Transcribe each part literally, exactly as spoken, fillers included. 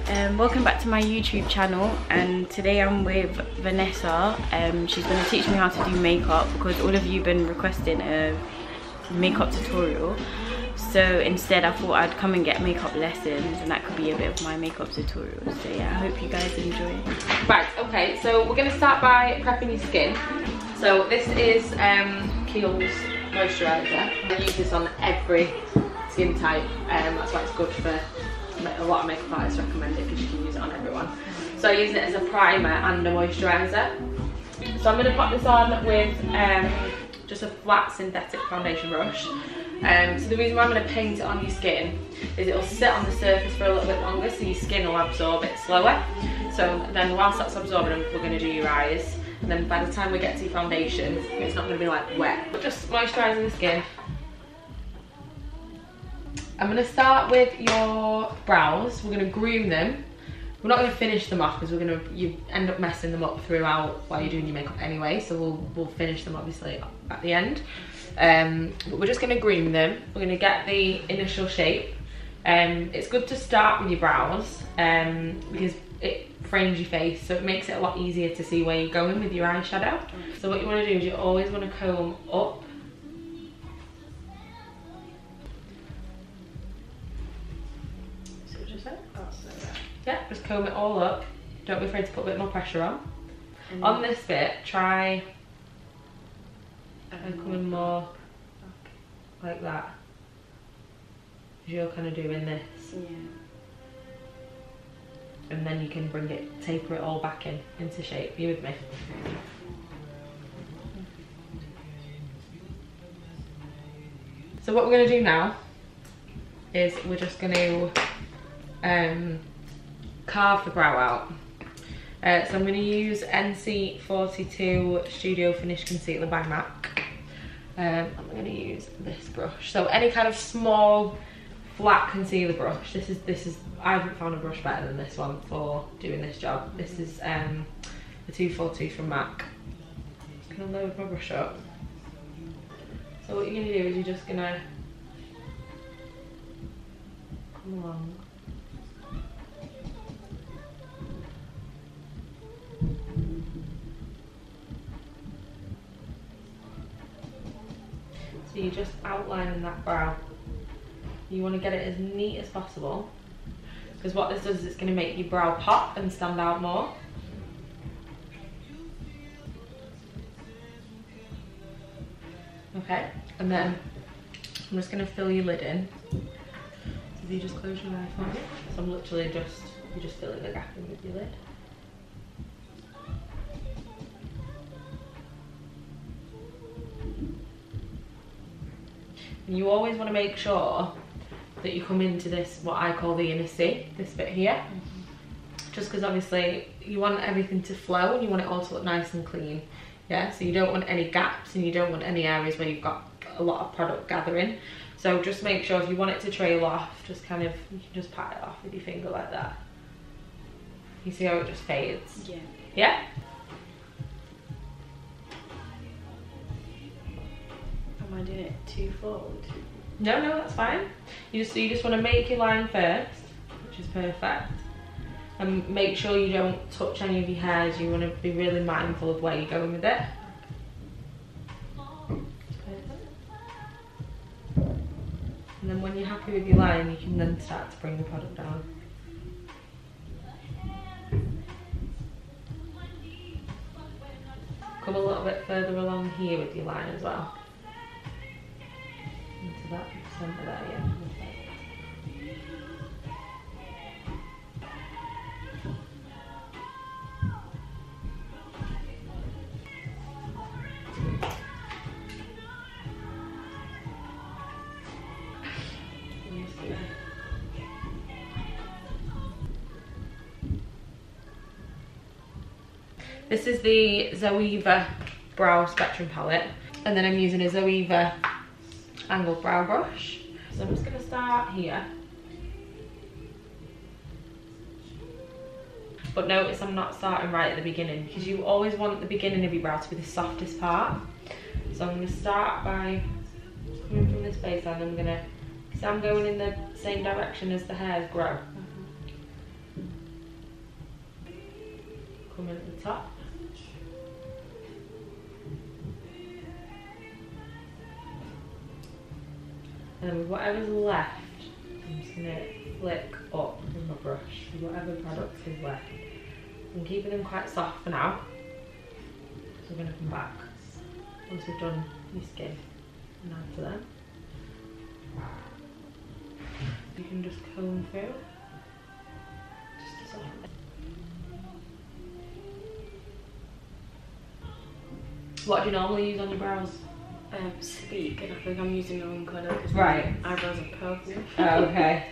Um, welcome back to my YouTube channel, and today I'm with Vanessa. Um, she's going to teach me how to do makeup because all of you have been requesting a makeup tutorial. So instead I thought I'd come and get makeup lessons, and that could be a bit of my makeup tutorial. So yeah, I hope you guys enjoy. Right, okay, so we're going to start by prepping your skin. So this is um, Kiehl's moisturiser. I use this on every skin type, um, that's why it's good for a lot of makeup artists recommend it because you can use it on everyone. So I use it as a primer and a moisturiser. So I'm going to pop this on with um, just a flat synthetic foundation brush. Um, so the reason why I'm going to paint it on your skin is it'll sit on the surface for a little bit longer, so your skin will absorb it slower. So then whilst that's absorbing, we're going to do your eyes, and then by the time we get to your foundation, it's not going to be like wet. But just moisturising the skin. I'm going to start with your brows. We're going to groom them. We're not going to finish them off because we're going to you end up messing them up throughout while you're doing your makeup anyway. So we'll we'll finish them obviously at the end. Um, but we're just going to groom them. We're going to get the initial shape. Um, it's good to start with your brows um, because it frames your face, so it makes it a lot easier to see where you're going with your eyeshadow. So what you want to do is you always want to comb up. Yeah, just comb it all up. Don't be afraid to put a bit more pressure on. Mm. On this bit, try and come in more like that. As you're kind of doing this. Yeah. And then you can bring it, taper it all back in, into shape. You with me? So what we're going to do now is we're just going to um, carve the brow out. Uh, so I'm going to use N C forty-two Studio Finish Concealer by MAC. Um, I'm going to use this brush. So any kind of small, flat concealer brush. This is this is I haven't found a brush better than this one for doing this job. This is um, the two forty from MAC. I'm going to load my brush up. So what you're going to do is you're just going to come along. So you're just outlining that brow. You want to get it as neat as possible, because what this does is it's going to make your brow pop and stand out more. Okay, and then I'm just going to fill your lid in. So if you just close your eye for me. So I'm literally just, you're just filling the gap in with your lid. And you always want to make sure that you come into this, what I call the inner C, this bit here. Mm-hmm. Just because obviously you want everything to flow and you want it all to look nice and clean. Yeah, so you don't want any gaps and you don't want any areas where you've got a lot of product gathering. So just make sure if you want it to trail off, just kind of, you can just pat it off with your finger like that. You see how it just fades? Yeah. Yeah? Am I doing it twofold? No, no, that's fine. You just, so you just want to make your line first, which is perfect. And make sure you don't touch any of your hairs. You want to be really mindful of where you're going with it. And then when you're happy with your line, you can then start to bring the product down. Come a little bit further along here with your line as well. Into that centre there, yeah. This is the Zoeva Brow Spectrum Palette, and then I'm using a Zoeva angled brow brush. So I'm just going to start here. But notice I'm not starting right at the beginning, because you always want the beginning of your brow to be the softest part. So I'm going to start by coming from this baseline. I'm going to, because I'm going in the same direction as the hairs grow. Mm-hmm. come in at the top. And then with whatever's left, I'm just going to flick up with my brush with whatever product is left. I'm keeping them quite soft for now. So we're going to come back once we've done your skin and add to them. You can just comb through just to soften it. What do you normally use on your brows? Um, Speak, and I think I'm using the wrong colour because right. my eyebrows are purple. Oh, okay.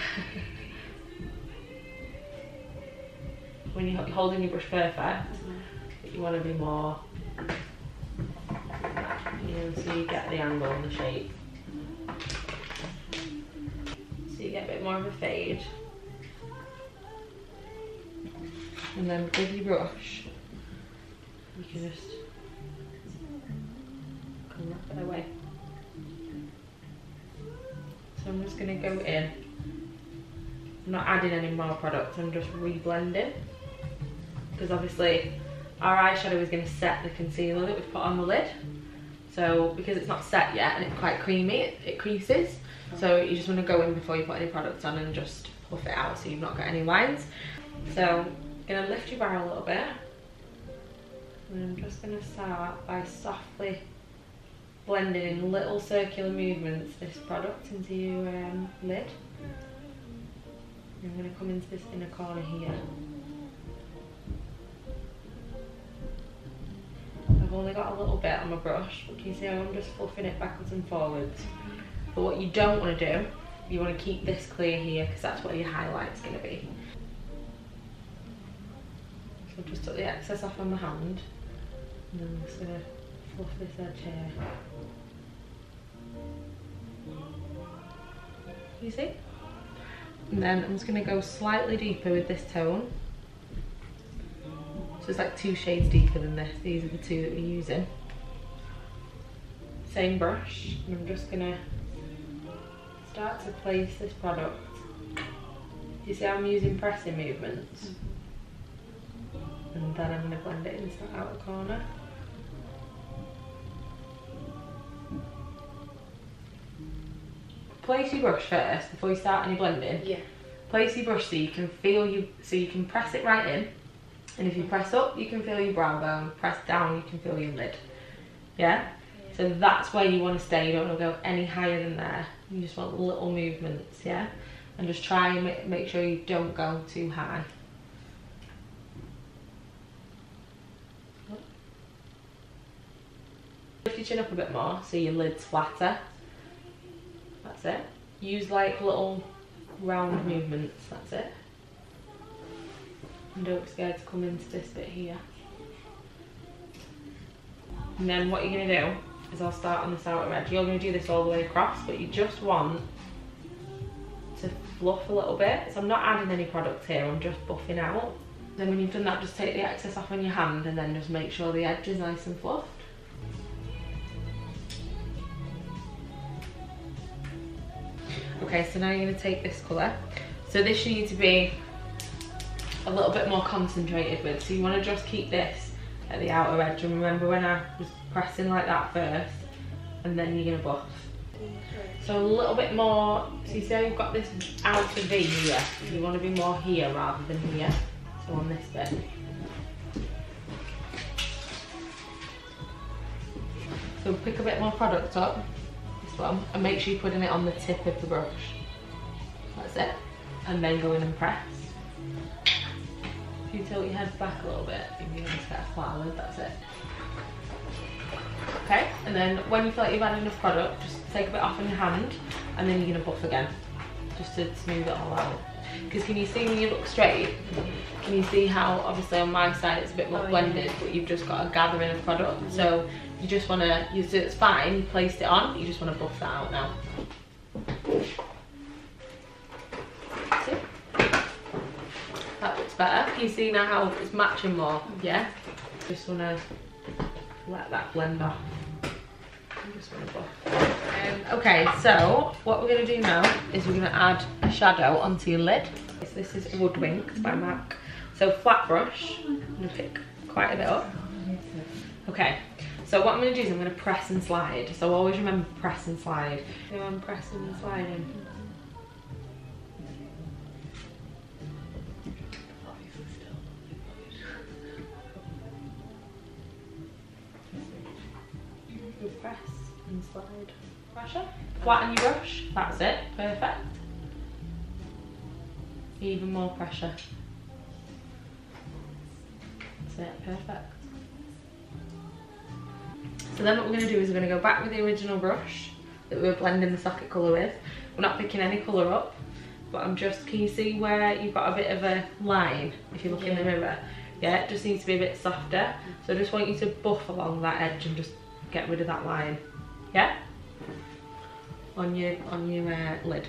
When you're holding your brush perfect, mm-hmm. you want to be more, you know, so you get the angle and the shape. So you get a bit more of a fade. And then with your brush, you can just come that bit away. So I'm just going to go in. I'm not adding any more product, I'm just reblending. Because obviously our eyeshadow is going to set the concealer that we've put on the lid. So because it's not set yet and it's quite creamy, it, it creases. So you just want to go in before you put any product on and just puff it out so you've not got any lines. So I'm going to lift your brow a little bit. And I'm just going to start by softly blending in little circular movements this product into your um, lid. I'm going to come into this inner corner here. I've only got a little bit on my brush, but can you see how I'm just fluffing it backwards and forwards? But what you don't want to do, you want to keep this clear here because that's where your highlight's going to be. So I've just took the excess off on my hand and then I'm just going to fluff this edge here. You see? And then I'm just going to go slightly deeper with this tone. So it's like two shades deeper than this. These are the two that we're using. Same brush, and I'm just going to start to place this product. Do you see how I'm using pressing movements? And then I'm going to blend it into that outer corner. Place your brush first before you start any blending. Yeah. Place your brush so you can feel you so you can press it right in. And if you press up, you can feel your brow bone. Press down, you can feel your lid. Yeah? Yeah. So that's where you want to stay. You don't want to go any higher than there. You just want little movements, yeah? And just try and make sure you don't go too high. Lift your chin up a bit more so your lid's flatter. That's it. Use like little round movements, that's it. And don't be scared to come into this bit here. And then what you're going to do is I'll start on this outer edge. You're going to do this all the way across, but you just want to fluff a little bit. So I'm not adding any product here, I'm just buffing out. Then when you've done that, just take the excess off on your hand and then just make sure the edge is nice and fluffed. Okay, so now you're going to take this colour. So this you need to be a little bit more concentrated with. So you want to just keep this at the outer edge. And remember when I was pressing like that first, and then you're going to buff. So a little bit more, so you see how you've got this outer V here? You want to be more here rather than here. So on this bit. So pick a bit more product up. One, and make sure you're putting it on the tip of the brush. That's it. And then go in and press. If you tilt your head back a little bit, you're going to get a flat lid, that's it. Okay, and then when you feel like you've had enough product, just take a bit off on your hand, and then you're going to buff again, just to smooth it all out. Because can you see when you look straight, can you see how obviously on my side it's a bit more oh, blended, yeah. But you've just got a gathering of product. Mm-hmm. So you just want to use it, it's fine, you placed it on, you just want to buff that out now. See? That looks better. Can you see now how it's matching more? Yeah? Just want to let that blend off. I just want to buff. Um, okay, so what we're going to do now is we're going to add a shadow onto your lid. So this is Woodwinked by MAC. So flat brush, I'm gonna pick quite a bit up. Okay, so what I'm gonna do is I'm gonna press and slide. So always remember press and slide. So I'm pressing and sliding. You press and slide. Pressure. Flatten your brush. That's it. Perfect. Even more pressure. That's it. Perfect. So then what we're going to do is we're going to go back with the original brush that we were blending the socket colour with. We're not picking any colour up, but I'm just, can you see where you've got a bit of a line if you look yeah. in the mirror? Yeah, it just needs to be a bit softer. So I just want you to buff along that edge and just get rid of that line. Yeah? On your, on your uh, lid.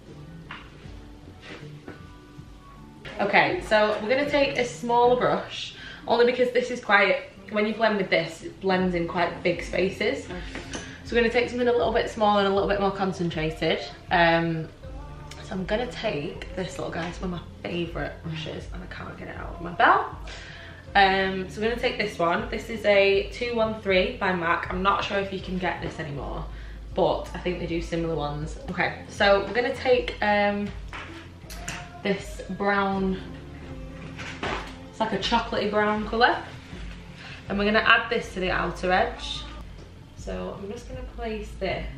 Okay, so we're going to take a smaller brush, only because this is quite, when you blend with this, it blends in quite big spaces. Okay. So we're going to take something a little bit smaller and a little bit more concentrated. Um, so I'm going to take this little guy. It's one of my favourite brushes and I can't get it out of my belt. Um, so we're going to take this one. This is a two one three by MAC. I'm not sure if you can get this anymore, but I think they do similar ones. Okay, so we're going to take um, this brown, it's like a chocolatey brown colour. And we're going to add this to the outer edge. So I'm just going to place this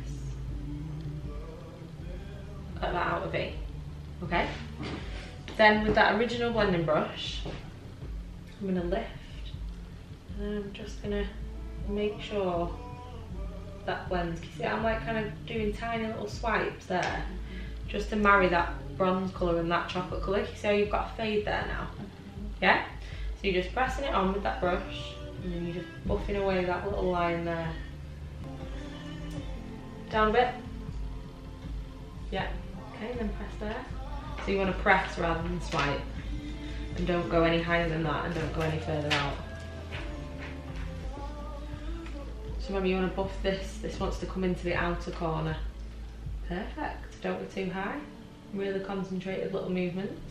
at that outer V. Okay? Then with that original blending brush, I'm going to lift. And then I'm just going to make sure that blends. You see, I'm like kind of doing tiny little swipes there, just to marry that bronze colour and that chocolate colour. You see how you've got a fade there now? Yeah? So you're just pressing it on with that brush. And then you're just buffing away that little line there. Down a bit. Yeah. Okay, then press there. So you want to press rather than swipe. And don't go any higher than that and don't go any further out. So remember, you want to buff this. This wants to come into the outer corner. Perfect. Don't go too high. Really concentrated little movements.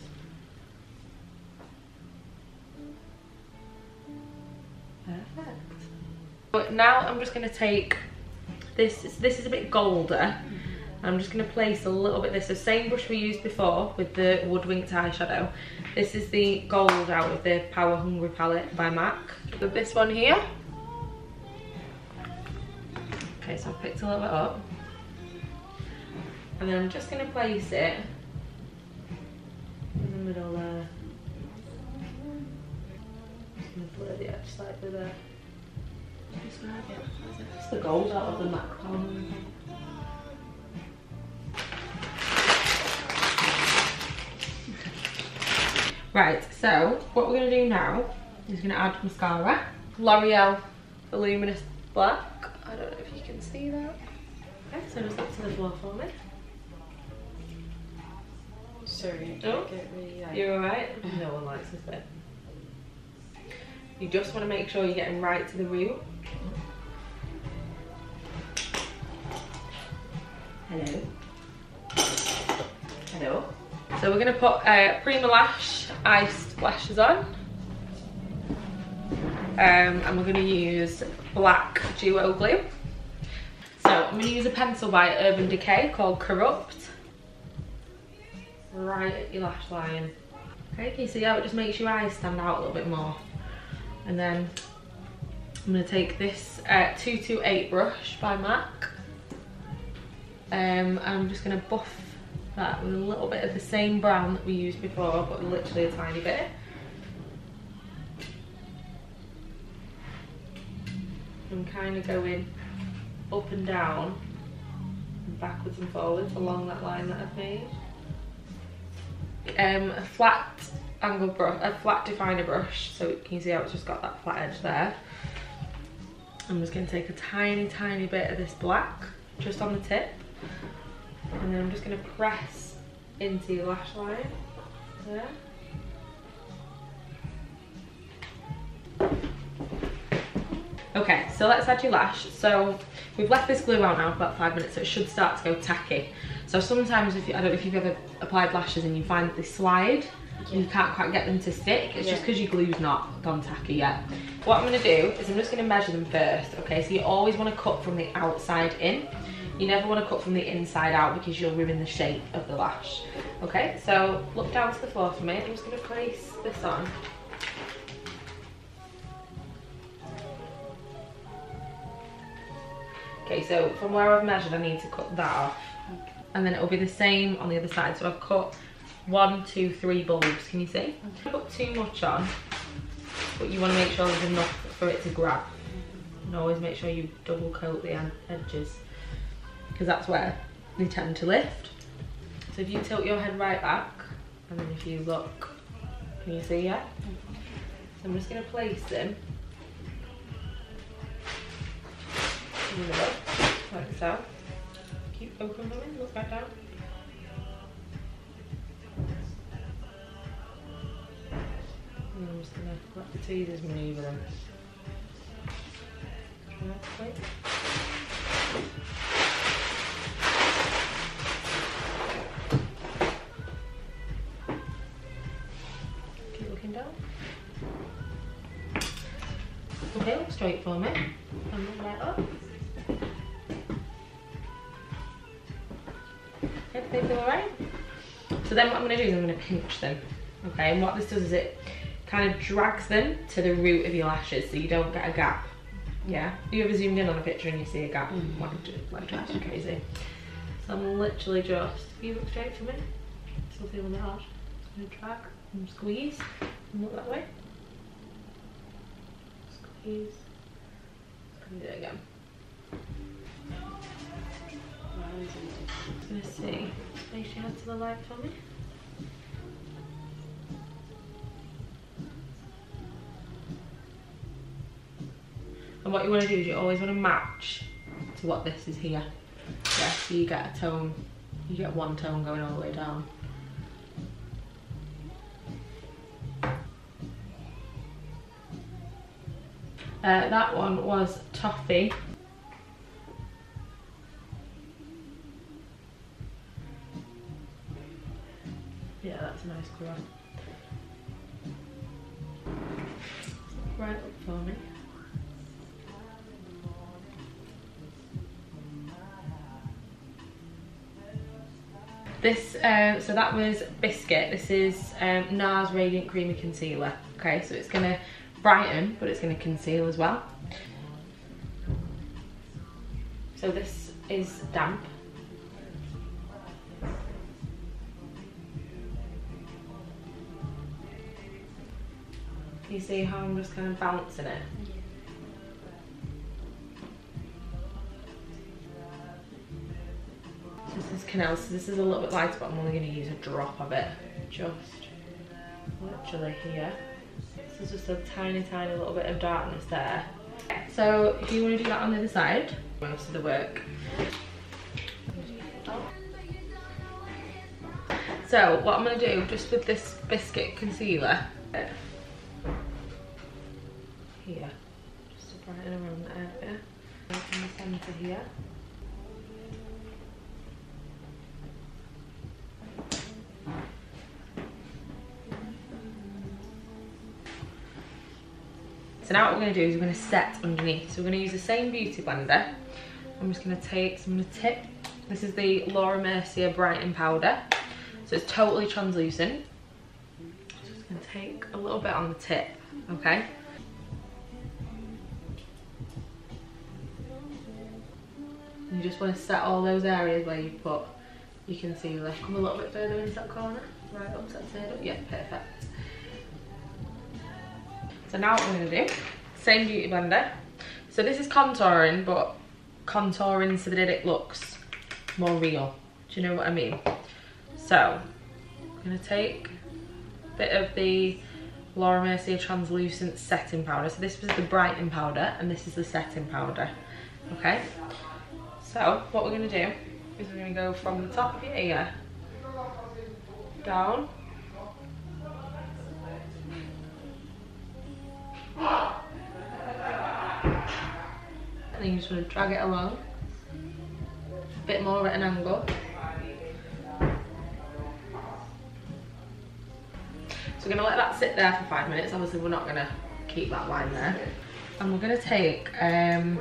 Perfect. But now I'm just going to take this, this is a bit golder. I'm just going to place a little bit of this, the same brush we used before with the Woodwinked eyeshadow. This is the gold out of the Power Hungry palette by MAC. With this one here. Okay, so I've picked a little bit up. And then I'm just going to place it in the middle there. Blur the edge slightly there. It's the gold out of the MAC one. Right, so what we're going to do now is going to add mascara. L'Oreal Voluminous Black. I don't know if you can see that. Okay, so just look to the floor for me. Sorry, oh, get really light. You're alright? No one likes this bit. You just want to make sure you're getting right to the root. Hello. Hello. So we're going to put uh, Prima Lash iced lashes on. Um, and we're going to use black duo glue. So I'm going to use a pencil by Urban Decay called Corrupt. Right at your lash line. Okay, can you see how it just makes your eyes stand out a little bit more? And then I'm going to take this uh, two two eight brush by MAC. Um, and I'm just going to buff that with a little bit of the same brown that we used before, but literally a tiny bit. I'm kind of going up and down, and backwards and forwards along that line that I've made. Um, a flat angle brush, a flat definer brush, so you can see how it's just got that flat edge there. I'm just going to take a tiny, tiny bit of this black, just on the tip, and then I'm just going to press into your lash line, there. Okay, so let's add your lash. So we've left this glue out now for about five minutes, so it should start to go tacky. So sometimes, if you, I don't know if you've ever applied lashes and you find that they slide, Yeah. You can't quite get them to stick. It's yeah. just because your glue's not gone tacky yet. What I'm going to do is I'm just going to measure them first, okay? So you always want to cut from the outside in. You never want to cut from the inside out because you'll ruin the shape of the lash. Okay, so look down to the floor for me. I'm just going to place this on. Okay, so from where I've measured, I need to cut that off. Okay. And then it'll be the same on the other side. So I've cut one, two, three bulbs. Can you see? Okay. Don't put too much on, but you want to make sure there's enough for it to grab. And always make sure you double coat the edges, because that's where they tend to lift. So if you tilt your head right back, and then if you look, can you see, yeah? So I'm just going to place them in the middle, like so. Keep open them, look back down. And I'm just going to let the tweezers manoeuvre them. Wait. Keep looking down. Okay, look straight for me. And look right up. Everything's alright? So then what I'm going to do is I'm going to pinch them. Okay, and what this does is it kind of drags them to the root of your lashes so you don't get a gap. Yeah? Have you ever zoomed in on a picture and you see a gap? Mm-hmm. Like, like drives you crazy. So I'm literally just, if you look straight for me, still feeling it hard. Just going to drag and squeeze and look that way. Squeeze. Squeeze it again. I'm just going to see. Place your head to the light for me. And what you want to do is you always want to match to what this is here. Yeah, so you get a tone, you get one tone going all the way down. Uh, that one was Toffee. Yeah, that's a nice colour. Right up for me. This, uh, so that was Biscuit. This is um, NARS Radiant Creamy Concealer. Okay, so it's going to brighten, but it's going to conceal as well. So this is damp. You see how I'm just kind of bouncing it? This is Canal, so this is a little bit lighter, but I'm only going to use a drop of it. Just literally here. This is just a tiny, tiny little bit of darkness there. So if you want to do that on the other side, most of the work. So what I'm going to do, just with this Biscuit concealer, here, just to brighten around the area, in the centre here. So now what we're going to do is we're going to set underneath. So we're going to use the same beauty blender. I'm just going to take, so I'm going to tip, this is the Laura Mercier Brightening Powder. So it's totally translucent. Just going to take a little bit on the tip, okay? And you just want to set all those areas where you put your concealer. Come a little bit further into that corner. Right up, set it up. Yeah, perfect. So now what we're going to do, same beauty blender. So this is contouring, but contouring so that it looks more real. Do you know what I mean? So I'm going to take a bit of the Laura Mercier Translucent Setting Powder. So this was the brightening powder and this is the setting powder. Okay? So what we're going to do is we're going to go from the top of your ear down. And then you just want to drag it along a bit more at an angle. So we're gonna let that sit there for five minutes. Obviously we're not gonna keep that line there. And we're gonna take um,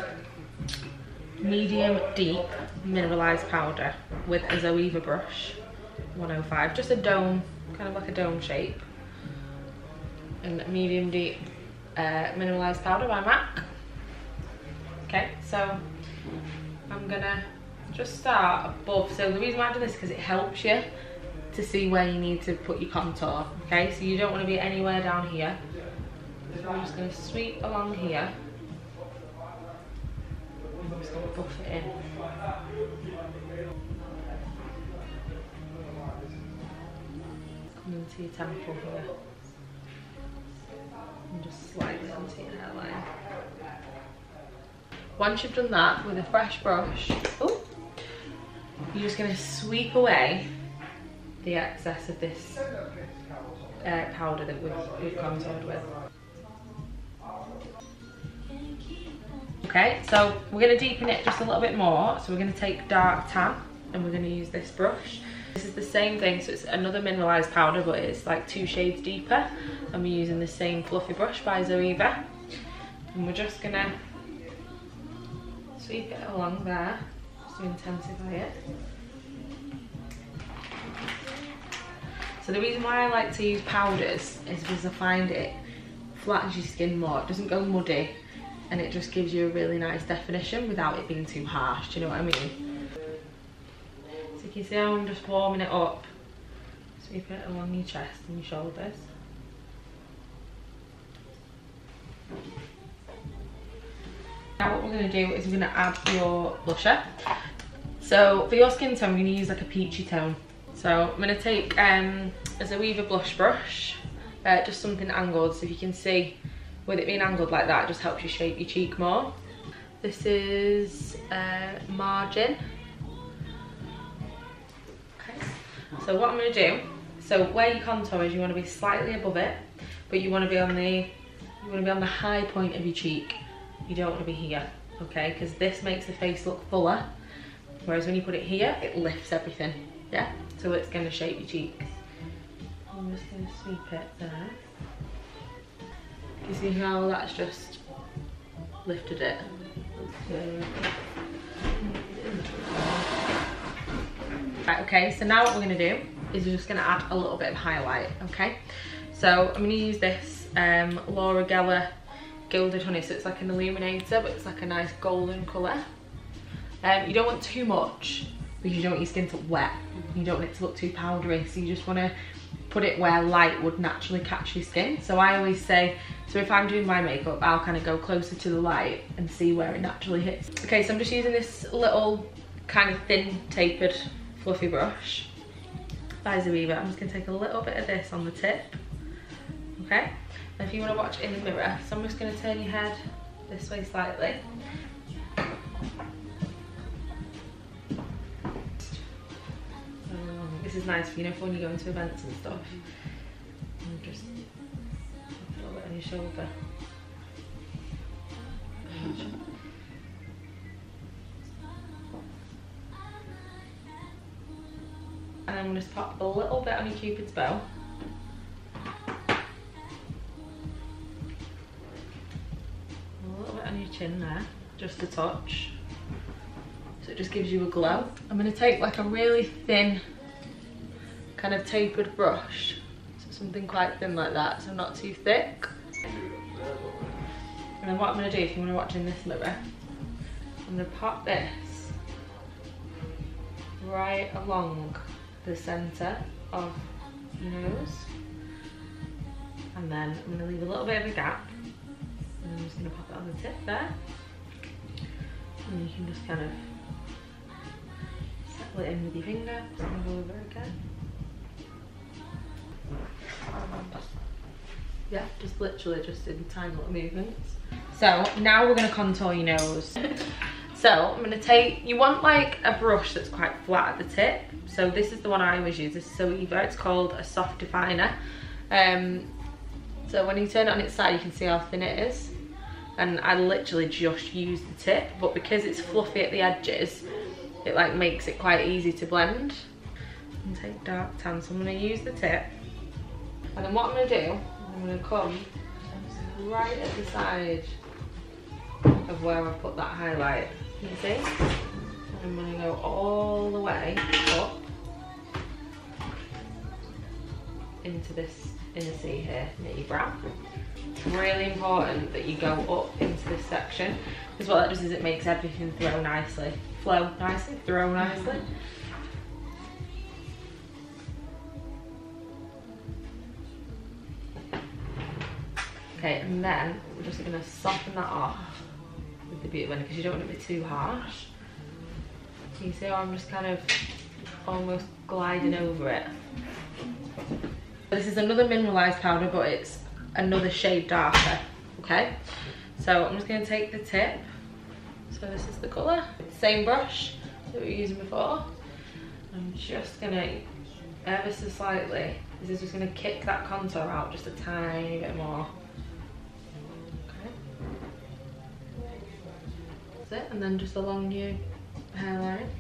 medium deep mineralized powder with a Zoeva brush, one oh five, just a dome, kind of like a dome shape. And medium deep uh, mineralized powder by MAC. Okay, so I'm gonna just start above. So the reason why I do this is because it helps you to see where you need to put your contour. Okay, so you don't want to be anywhere down here. So I'm just going to sweep along here. I'm just going to buff it in. Come into your temple here. And just slightly onto your hairline. Once you've done that with a fresh brush, ooh, you're just going to sweep away the excess of this uh, powder that we've, we've contoured with. Okay, so we're going to deepen it just a little bit more. So we're going to take dark tan and we're going to use this brush. This is the same thing, so it's another mineralized powder, but it's like two shades deeper. And we're using the same fluffy brush by Zoeva. And we're just going to sweep it along there just to intensify it. So the reason why I like to use powders is because I find it flattens your skin more. It doesn't go muddy and it just gives you a really nice definition without it being too harsh. Do you know what I mean? So you can see how I'm just warming it up. Sweep it along your chest and your shoulders. Now what we're going to do is we're going to add your blusher. So for your skin tone, we're going to use like a peachy tone. So I'm going to take um, a Zoeva blush brush, uh, just something angled, so if you can see with it being angled like that, it just helps you shape your cheek more. This is uh, Margin. Okay. So what I'm going to do, so where your contour is, you want to be slightly above it, but you want to be on the you want to be on the high point of your cheek. You don't want to be here, okay? Because this makes the face look fuller, whereas when you put it here, it lifts everything. Yeah, so it's going to shape your cheeks. I'm just going to sweep it there. You see how that's just lifted it? Right, okay, so now what we're going to do is we're just going to add a little bit of highlight, okay? So I'm going to use this um, Laura Geller Gilded Honey, so it's like an illuminator, but it's like a nice golden colour. Um, you don't want too much, because you don't want your skin to look wet. You don't want it to look too powdery, so you just want to put it where light would naturally catch your skin. So I always say, so if I'm doing my makeup, I'll kind of go closer to the light and see where it naturally hits. Okay, so I'm just using this little kind of thin tapered fluffy brush by Zoeva. I'm just going to take a little bit of this on the tip, okay? And if you want to watch in the mirror, so I'm just going to turn your head this way slightly. This is nice for, you know, for when you go into events and stuff. And just a little bit on your shoulder. And I'm going to just pop a little bit on your Cupid's bow. A little bit on your chin there, just a touch. So it just gives you a glow. I'm going to take like a really thin kind of tapered brush, so something quite thin like that, so not too thick. And then what I'm going to do, if you want to watch in this mirror, I'm going to pop this right along the centre of your nose, and then I'm going to leave a little bit of a gap, and I'm just going to pop it on the tip there, and you can just kind of settle it in with your finger, just going to go over again. Yeah, just literally just in tiny little movements. So now we're going to contour your nose. So I'm going to take, you want like a brush that's quite flat at the tip. So this is the one I always use, this is Zoeva, it's called a soft definer. Um, so when you turn it on its side, you can see how thin it is. And I literally just use the tip, but because it's fluffy at the edges, it like makes it quite easy to blend. And take dark tan, so I'm going to use the tip And then what I'm going to do, I'm going to come right at the side of where I've put that highlight. Can you see? I'm going to go all the way up into this inner C here, near your brow. It's really important that you go up into this section, because what that does is it makes everything flow nicely. Flow nicely, throw nicely. Okay, and then we're just going to soften that off with the beauty blender, because you don't want it to be too harsh. You see how I'm just kind of almost gliding over it. This is another mineralized powder, but it's another shade darker, okay? So I'm just going to take the tip. So this is the colour. Same brush that we were using before. I'm just going to, ever so slightly, this is just going to kick that contour out just a tiny bit more. Okay. That's it, and then just along your hairline.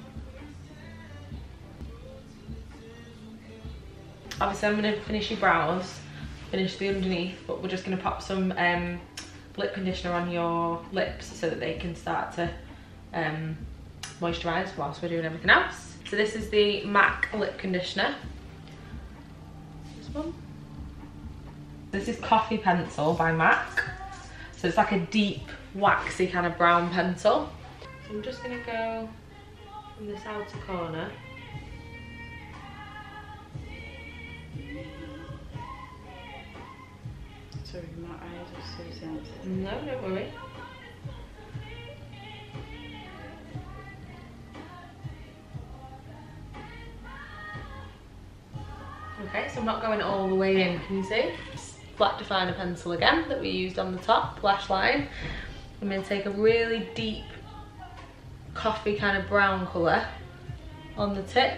Obviously I'm going to finish your brows, finish the underneath, but we're just going to pop some um, lip conditioner on your lips so that they can start to um, moisturise whilst we're doing everything else. So this is the MAC lip conditioner. This one. This is Coffee Pencil by MAC. So it's like a deep, waxy kind of brown pencil. So I'm just going to go from this outer corner. Sorry, my eyes are so sensitive. No, don't worry. Okay, so I'm not going all the way in, can you see? Flat definer pencil again that we used on the top, lash line. I'm going to take a really deep coffee kind of brown colour on the tip.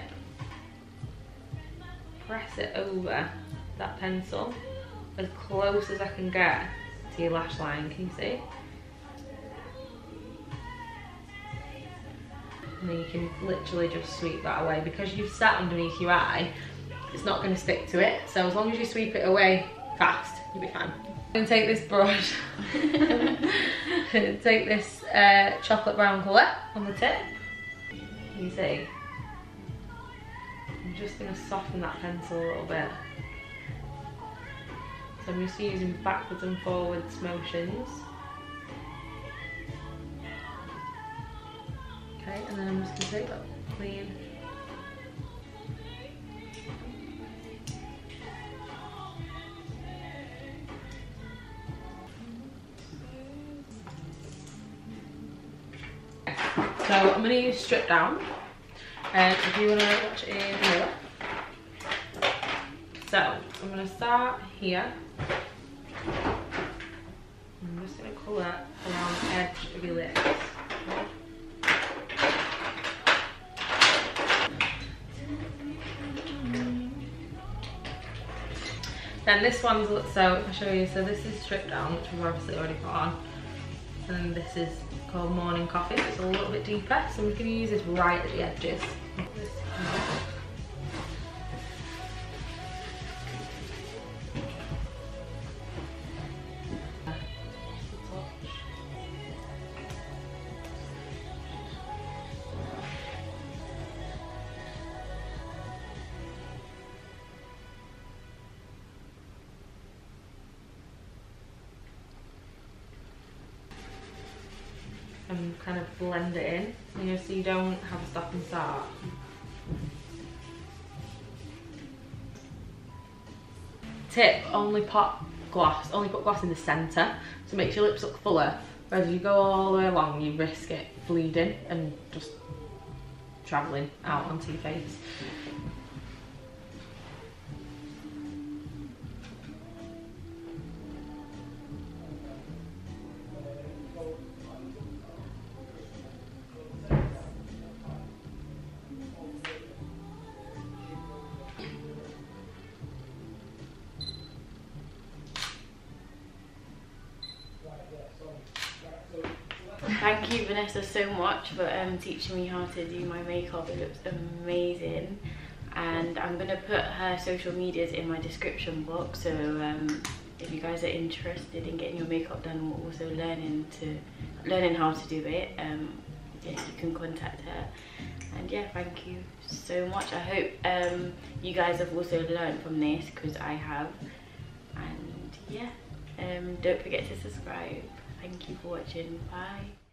Press it over that pencil as close as I can get to your lash line, can you see? And then you can literally just sweep that away. Because you've sat underneath your eye, it's not going to stick to it. So as long as you sweep it away fast, you'll be fine. I'm going to take this brush, take this uh, chocolate brown colour on the tip. Can you see? I'm just going to soften that pencil a little bit. So I'm just using backwards and forwards motions. Okay, and then I'm just going to take that clean. So I'm going to use Strip Down. And if you want to watch it in here. So I'm going to start here. I'm just going to colour around the edge of your lips. Then this one's, so if I show you, so this is Strip Down, which we've obviously already put on. And this is called Morning Coffee, so it's a little bit deeper. So we're going to use this right at the edges. And kind of blend it in, you know, so you don't have a stop and start. Tip, only pop gloss, only put gloss in the centre, so it makes your lips look fuller, whereas if you go all the way along, you risk it bleeding and just travelling out onto your face. Thank you, Vanessa, so much for um, teaching me how to do my makeup. It looks amazing, and I'm gonna put her social medias in my description box, so um, if you guys are interested in getting your makeup done and also learning to learning how to do it, um, yeah, you can contact her. And yeah, thank you so much. I hope um, you guys have also learned from this, because I have. And yeah, um, don't forget to subscribe. Thank you for watching. Bye.